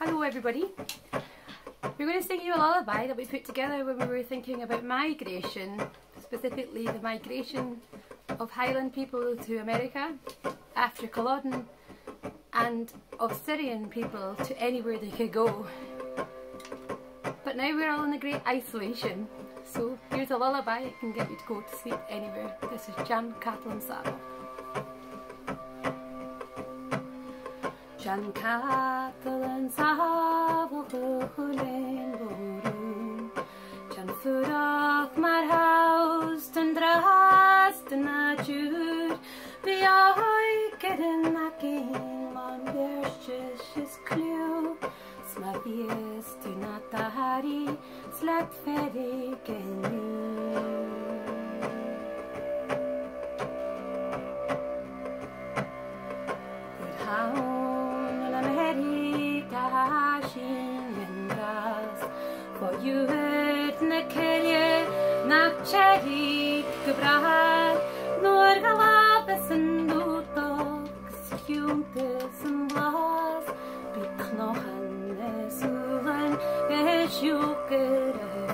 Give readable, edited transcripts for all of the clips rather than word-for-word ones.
Hello everybody. We're going to sing you a lullaby that we put together when we were thinking about migration, specifically the migration of Highland people to America after Culloden, and of Syrian people to anywhere they could go. But now we're all in a great isolation, so here's a lullaby that can get you to go to sleep anywhere. This is Dèan Cadalan Sàmhach. Dèan Cadalan Sàmhach chulen borún, Dèan furach mar haus den drast na djur, vi oikeren akin man bersjes is klew, sma vies du natahari slet ferigen for you het na kelje nach cherry gebracht nur galabes en dotox juntes en blas bi knochen suchen geschuker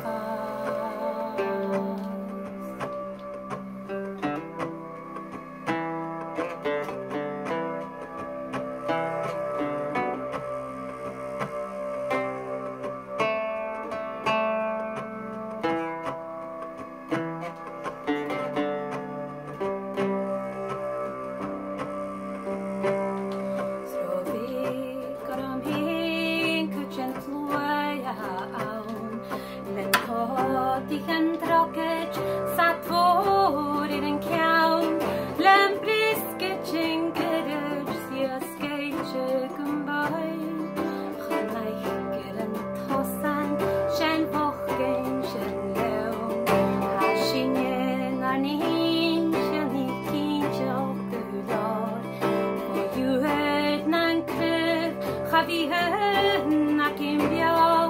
die gaan trokken, zat voor in een kjaun. Lem brisketje, geders, je skeetje, kumbai. Gelijk en tossen, shen vochen, shen leeuw. Hashinje naar nien, shen niet kindje op de door. Voor je het nan krug, ga wie het na kimbio.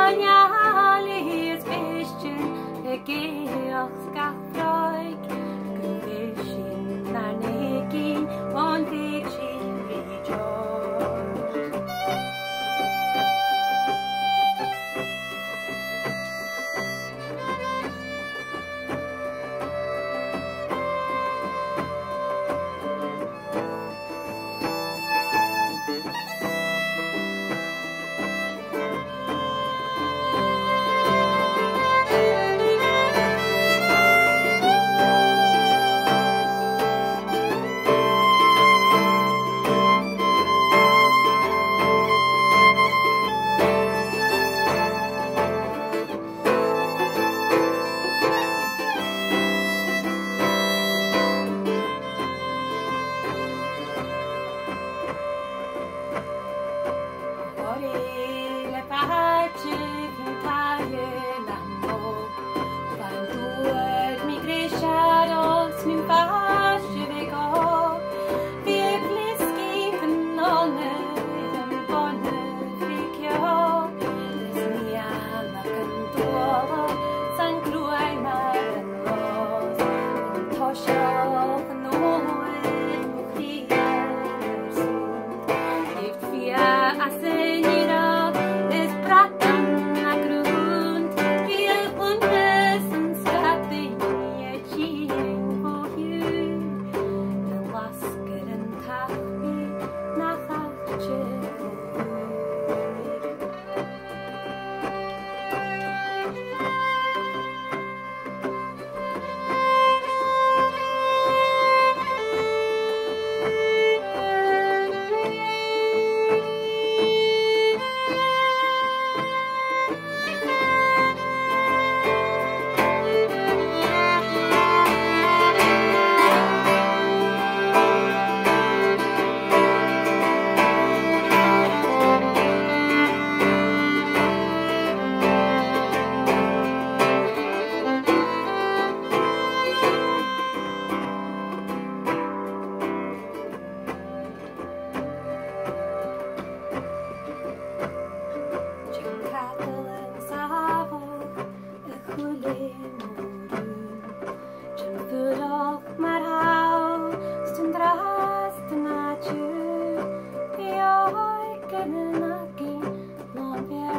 Georgs gafroig, gwysin na negin, ond eich sy'n rejoice.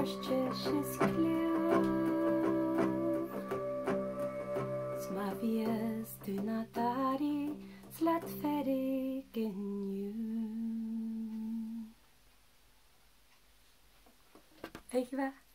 Stilches kleur. Smavies du natari slat ferdig in you. Dankjewel.